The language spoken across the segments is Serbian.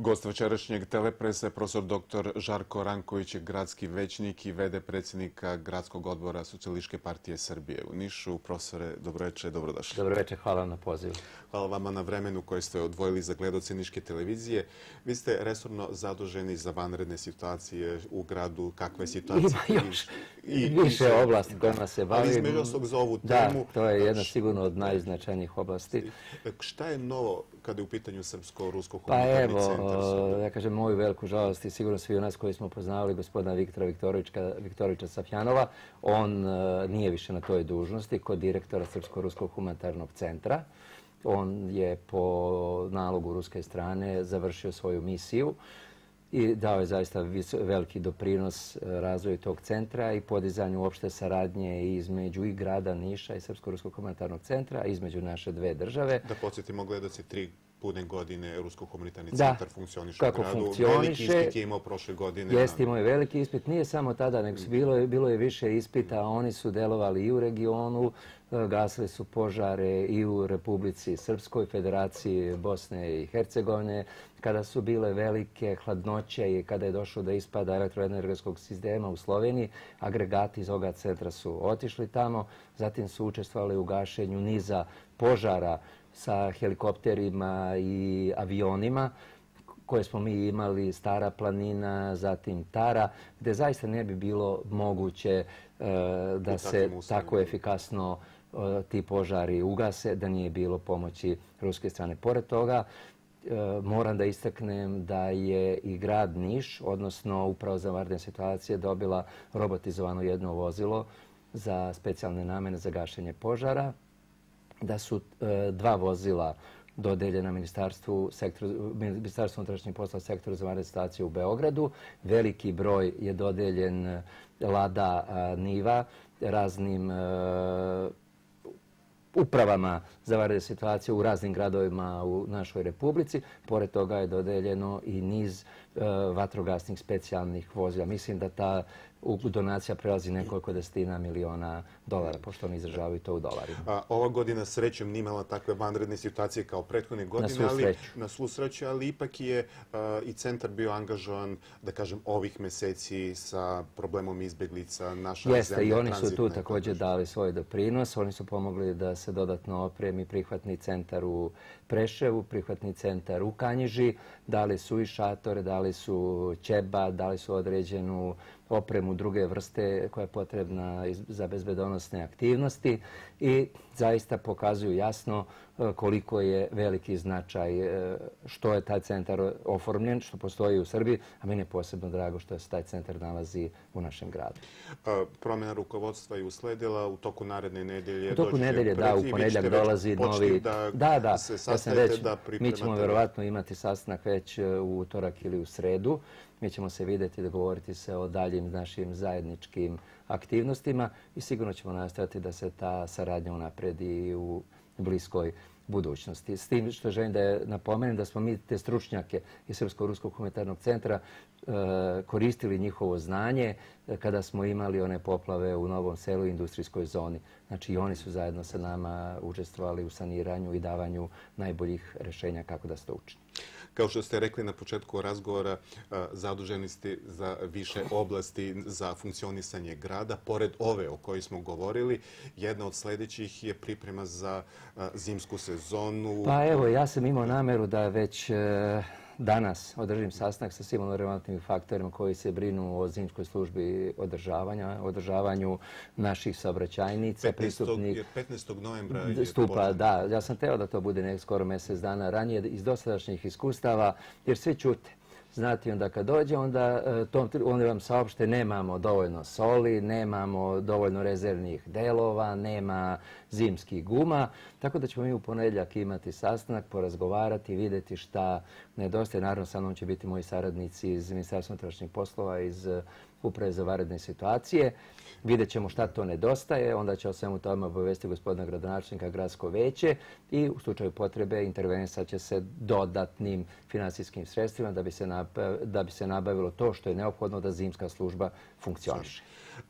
Gost večerašnjeg Telepresa je profesor dr. Žarko Ranković, gradski većnik i v.d. predsjednika Gradskog odbora Socijalističke partije Srbije u Nišu. Profesore, dobroveče, dobrodošli. Dobroveče, hvala na pozivu. Hvala vama na vremenu koje ste odvojili za gledaoce Niške televizije. Vi ste resorno zaduženi za vanredne situacije u gradu. Kakva je situacija? Ima još više oblasti kojima se bavim. Ali između ostalog za ovu temu. Da, to je jedna sigurno od najznačajnijih oblasti. Šta je novo kada je u pitanju Srpsko-rusko Pa humanitarni centar? ja kažem moju veliku žalost i sigurno svi u nas koji smo poznavali gospodina Viktora Viktorovичa Safjanova, on nije više na toj dužnosti kod direktora Srpsko-ruskog humanitarnog centra. On je po nalogu ruske strane završio svoju misiju i dao je zaista veliki doprinos razvoju tog centra i podizanju opšte saradnje između i grada Niša i Srpsko-ruskog humanitarnog centra, između naše dve države. Da podsjetimo gledaoci, 3 pune godine Rusko humanitarni centar funkcioniše u gradu. Kako funkcioniše. Veliki ispit je imao prošle godine. Jeste, imao je veliki ispit. Nije samo tada, nego bilo je više ispita. Oni su delovali i u regionu, gasili su požare i u Republici Srpskoj, Federaciji Bosne i Hercegovine. Kada su bile velike hladnoće i kada je došlo do ispada elektroenergetskog sistema u Sloveniji, agregati iz ovoga centra su otišli tamo. Zatim su učestvovali u gašenju niza požara sa helikopterima i avionima koje smo mi imali, Stara planina, zatim Tara, gde zaista ne bi bilo moguće da se tako efikasno ti požari ugase, da nije bilo pomoći ruske strane. Pored toga, moram da istaknem da je i grad Niš, odnosno Uprava za vanredne situacije, dobila robotizovano jedno vozilo za specijalne namene za gašenje požara, da su 2 vozila dodeljena Ministarstvu unutrašnjih poslova sektoru za vanredne situacije u Beogradu. Veliki broj je dodeljen Lada Niva raznim upravama za vanredne situacije u raznim gradovima u našoj Republici. Pored toga je dodeljeno i niz vatrogasnih specijalnih vozila. Mislim da ta donacija prelazi nekoliko desetina miliona dolara, pošto oni izražavaju to u dolarima. Ova godina srećom nije imala takve vanredne situacije kao prethodne godine, na svu sreću, ali ipak je i centar bio angažovan, da kažem, ovih meseci sa problemom izbeglica. Jeste, i oni su tu također dali svoj doprinos. Oni su pomogli da se dodatno opremi prihvatni centar u Preševu, prihvatni centar u Kanjiži. Dali su i šatore, dali su ćeba, dali su određenu opremu druge vrste koja je potrebna za bezbedonosne aktivnosti i zaista pokazuju jasno koliko je veliki značaj što je taj centar oformljen, što postoji u Srbiji, a meni je posebno drago što se taj centar nalazi u našem gradu. Promjena rukovodstva je usledila u toku naredne nedelje. U toku nedelje, da, u ponedjeljak dolazi novi... Da, mi ćemo verovatno imati sastanak već u utorak ili u sredu. Mi ćemo se vidjeti i dogovoriti se o daljim našim zajedničkim aktivnostima i sigurno ćemo nastaviti da se ta saradnja unapredi u bliskoj budućnosti. S tim što želim da napomenem da smo mi te stručnjake iz Srpsko-ruskog humanitarnog centra koristili njihovo znanje kada smo imali one poplave u Novom Selu i industrijskoj zoni. Znači i oni su zajedno sa nama učestvovali u saniranju i davanju najboljih rješenja kako da se to učini. Kao što ste rekli na početku razgovora, zaduženi ste za više oblasti za funkcionisanje grada. Pored ove o kojoj smo govorili, jedna od sljedećih je priprema za zimsku sezonu. Pa evo, ja sam imao nameru da već danas održim sastanak sa svim relevantnim faktorima koji se brinu o zimskoj službi održavanju naših saobraćajnica. 15. novembra je stupa, da. Ja sam teo da to bude skoro mjesec dana ranije iz dosadašnjih iskustava, jer svi čute. Znate, onda kad dođe, onda oni vam saopšte nemamo dovoljno soli, nemamo dovoljno rezervnih delova, nema zimskih guma. Tako da ćemo mi u ponedjeljak imati sastanak, porazgovarati, vidjeti šta nedostaje. Naravno, sa mnom će biti moji saradnici iz Ministarstva unutrašnjih poslova, iz Uprave za vanredne situacije. Vidjet ćemo šta to nedostaje, onda će o svemu tome obavesti gospodina gradonačelnika gradsko veće i u slučaju potrebe intervenisat će se dodatnim finansijskim sredstvima da bi se nabavilo to što je neophodno da zimska služba funkcioniše.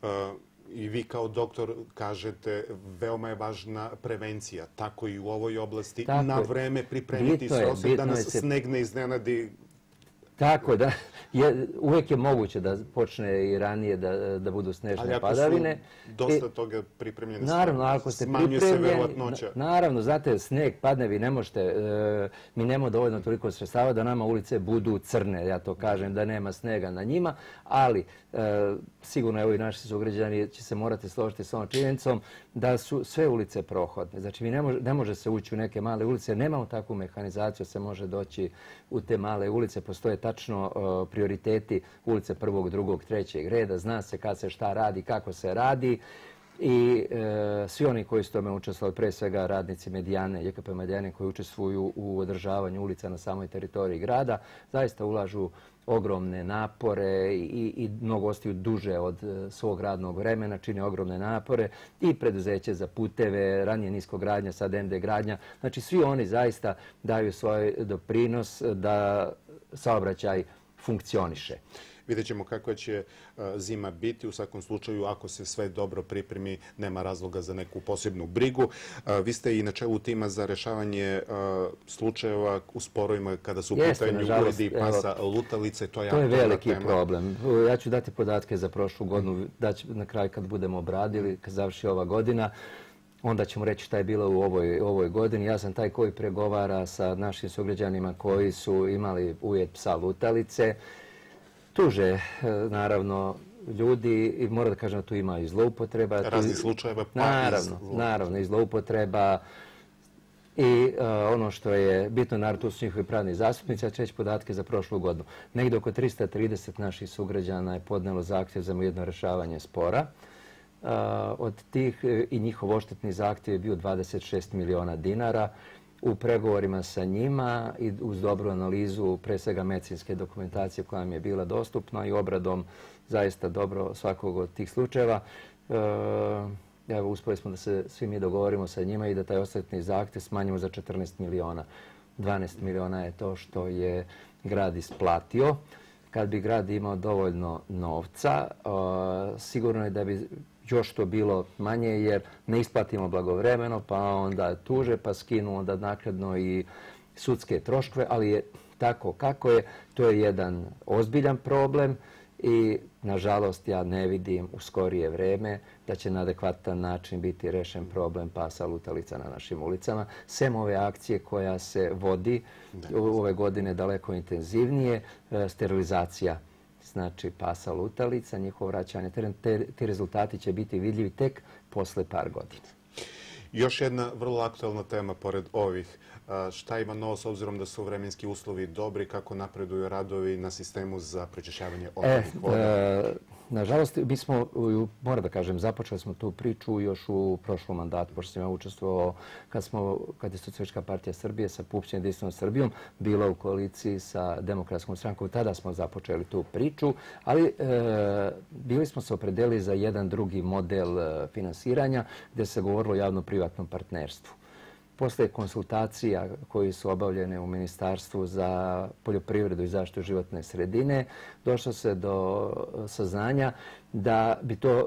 I vi kao doktor kažete veoma je važna prevencija, tako i u ovoj oblasti, na vreme pripremiti se, osim da nas sneg ne iznenadi Tako da, uvijek je moguće da počne i ranije da budu snežne padavine. Ali ako su dosta toga pripremljeni, naravno, ako ste smanjuje se verovatnoća. Naravno, znate, sneg padne, vi ne možete, mi nemamo dovoljno toliko sredstava da nama ulice budu crne, ja to kažem, da nema snega na njima, ali sigurno evo i naši sugrađani će se morati složiti s ovom činjenicom da su sve ulice prohodne. Znači, ne može se ući u neke male ulice, jer nemamo takvu mehanizaciju, se može doći u te male ulice, postoje tačno prioriteti ulice prvog, drugog, trećeg reda, zna se kad se šta radi, kako se radi i svi oni koji su tome učestvovali, pre svega radnici Medijane, JKP Medijane koji učestvuju u održavanju ulica na samoj teritoriji grada, zaista ulažu ogromne napore i mnogo ostaju duže od svog radnog vremena, čine ogromne napore i preduzeće za puteve, ranije niskogradnja, sad MD gradnja. Znači svi oni zaista daju svoj doprinos da saobraćaj funkcioniše. Vidjet ćemo kakva će zima biti. U svakom slučaju, ako se sve dobro pripremi, nema razloga za neku posebnu brigu. Vi ste i na čelu tima za rešavanje slučajeva u sporovima kada su u pitanju uredi pasa lutalice. To je veliki problem. Ja ću dati podatke za prošlu godinu. Na kraju kad budemo obradili, kad završi ova godina, onda ćemo reći šta je bilo u ovoj godini. Ja sam taj koji pregovara sa našim sugrađanima koji su imali ujet psa lutalice. Tuže, naravno, ljudi i moram da kažem da tu ima i zloupotreba. Raznih slučajeva, naravno, i zloupotreba. I ono što je bitno, naravno, tu su njihovi pravni zastupnici, ja ću reći podatke za prošlu godinu. Negdje oko 330 naših sugrađana je podnelo zahtjev za jedno rešavanje spora. Od tih i njihov odštetni zahtjev je bio 26 miliona dinara. U pregovorima sa njima i uz dobru analizu pre svega medicinske dokumentacije koja mi je bila dostupna i obradom zaista dobro svakog od tih slučajeva. Evo, uspjeli smo da se svi mi dogovorimo sa njima i da taj odštetni zahtjev smanjimo za 14 miliona. 12 miliona je to što je grad isplatio. Kad bi grad imao dovoljno novca, sigurno je da bi još to bilo manje jer ne isplatimo blagovremeno, pa onda tuže, pa skinu onda naknadno i sudske troškove, ali je tako kako je. To je jedan ozbiljan problem i nažalost ja ne vidim u skorije vreme da će na adekvatan način biti rešen problem pasa lutalica na našim ulicama. Sem ove akcije koja se vodi ove godine daleko intenzivnije, sterilizacija znači pasa lutalica, njihovo vraćanje. Ti rezultati će biti vidljivi tek posle par godina. Još jedna vrlo aktualna tema pored ovih. Šta ima novo s obzirom da su vremenski uslovi dobri, kako napreduju radovi na sistemu za prečišćavanje otpadnih voda? Nažalost, mi smo, moram da kažem, započeli smo tu priču još u prošlom mandatu, pošto sam ja učestvovao kad je Socijalistička partija Srbije sa PUPS-om Jedinstvenom Srbijom bila u koaliciji sa Demokratskom strankom. Tada smo započeli tu priču, ali bili smo se opredelili za jedan drugi model finansiranja gdje se govorilo o javno-privatnom partnerstvu. Posle konsultacija koji su obavljene u Ministarstvu za poljoprivredu i zaštitu životne sredine, došlo se do saznanja da bi to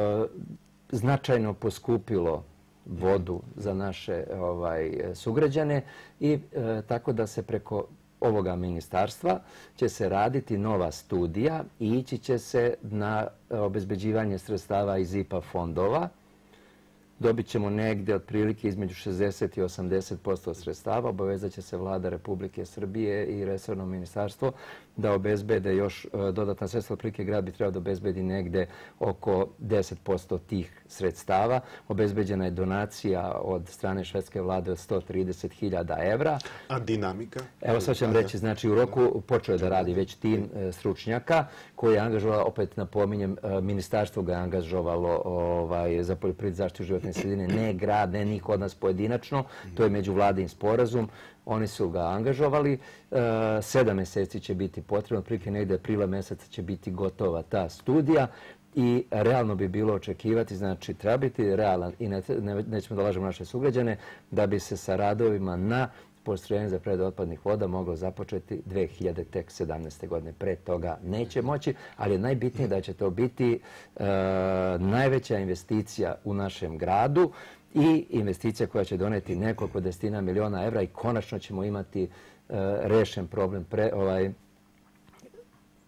značajno poskupilo vodu za naše sugrađane i tako da se preko ovoga ministarstva će se raditi nova studija i ići će se na obezbeđivanje sredstava iz IPA fondova. Dobit ćemo negdje otprilike između 60 i 80% sredstava. Obavezat će se Vlada Republike Srbije i resorno ministarstvo da obezbede još dodatna sredstva. Otprilike grad bi trebao da obezbedi negdje oko 10% tih sredstava. Obezbeđena je donacija od strane švedske vlade od 130.000 evra. A dinamika? Evo sad ću vam reći, znači u roku počeo je da radi već tim stručnjaka koji je angažovalo, opet napominjem, ministarstvo ga je angažovalo za poljoprivredu, zaštitu životne sredine, ne grad, ne niko od nas pojedinačno, to je međuvladin sporazum. Oni su ga angažovali. 7 mjeseci će biti potrebno, otprilike negdje aprila mjeseca će biti gotova ta studija i realno bi bilo očekivati, znači treba biti realan i nećemo da lažemo naše sugrađane, da bi se sa radovima na postrojenju za preradu otpadnih voda moglo započeti 2017. godine. Pre toga neće moći, ali je najbitnije da će to biti najveća investicija u našem gradu i investicija koja će doneti nekoliko desetina miliona evra i konačno ćemo imati rešen problem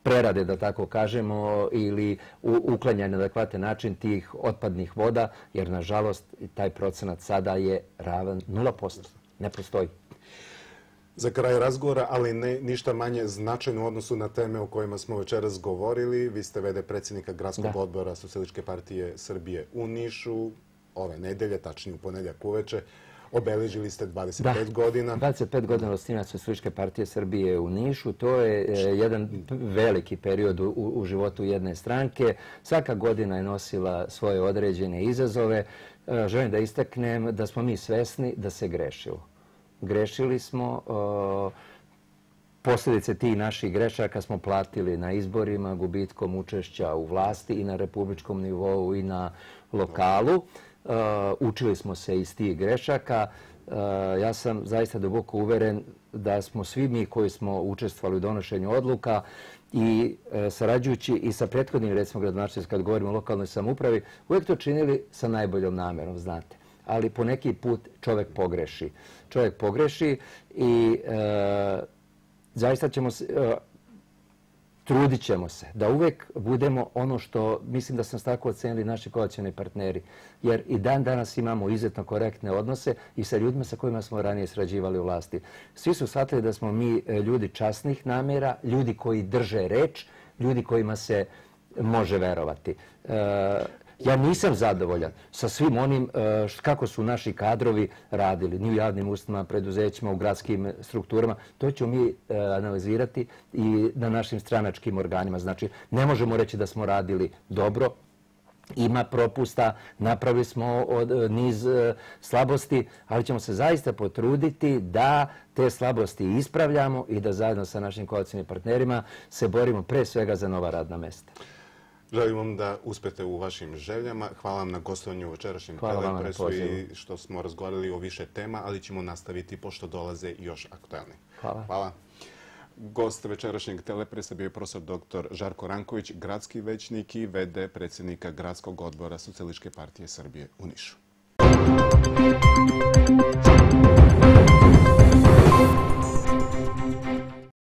prerade, da tako kažemo, ili uklanjanja na adekvatan način tih otpadnih voda, jer nažalost taj procenat sada je ravan 0%. Ne postoji. Za kraj razgovora, ali ništa manje značajno u odnosu na teme o kojima smo večeras govorili. Vi ste v.d. predsjednika Gradskog odbora Socijalističke partije Srbije u Nišu. Ove nedelje, tačnije u ponedjeljak uveče, obeležili ste 25 godina. 25 godina osnivanja Socijalističke partije Srbije u Nišu. To je jedan veliki period u životu jedne stranke. Svaka godina je nosila svoje određene izazove. Želim da istaknem da smo mi svesni da se grešilo. Grešili smo, posljedice tih naših grešaka smo platili na izborima, gubitkom učešća u vlasti i na republičkom nivou i na lokalu. Učili smo se iz tih grešaka. Ja sam zaista duboko uveren da smo svi mi koji smo učestvovali u donošenju odluka i sarađujući i sa prethodnim, recimo gradonačelnicima, kad govorimo o lokalnoj samoupravi, uvijek to činili sa najboljom namjerom, znate. Ali po neki put čovjek pogreši. Čovjek pogreši i zaista ćemo se, trudit ćemo se da uvijek budemo ono što, mislim da sam tako ocenili naši koalicioni partneri, jer i dan danas imamo izuzetno korektne odnose i sa ljudima sa kojima smo ranije sarađivali u vlasti. Svi su shvatili da smo mi ljudi časnih namjera, ljudi koji drže reč, ljudi kojima se može verovati. Ja nisam zadovoljan sa svim onim kako su naši kadrovi radili, ni u javnim ustanovama, preduzećima, u gradskim strukturama. To ćemo mi analizirati i na našim stranačkim organima. Znači, ne možemo reći da smo radili dobro, ima propusta, napravili smo niz slabosti, ali ćemo se zaista potruditi da te slabosti ispravljamo i da zajedno sa našim koalicijnim partnerima se borimo pre svega za nova radna mesta. Želim vam da uspete u vašim željama. Hvala vam na gostovanju u večerašnjem Telepresu i što smo razgovarali o više tema, ali ćemo nastaviti pošto dolaze još aktualni. Hvala. Gost večerašnjeg Telepresa bio je profesor dr. Žarko Ranković, gradski većnik i v.d. predsjednika Gradskog odbora Socijalističke partije Srbije u Nišu.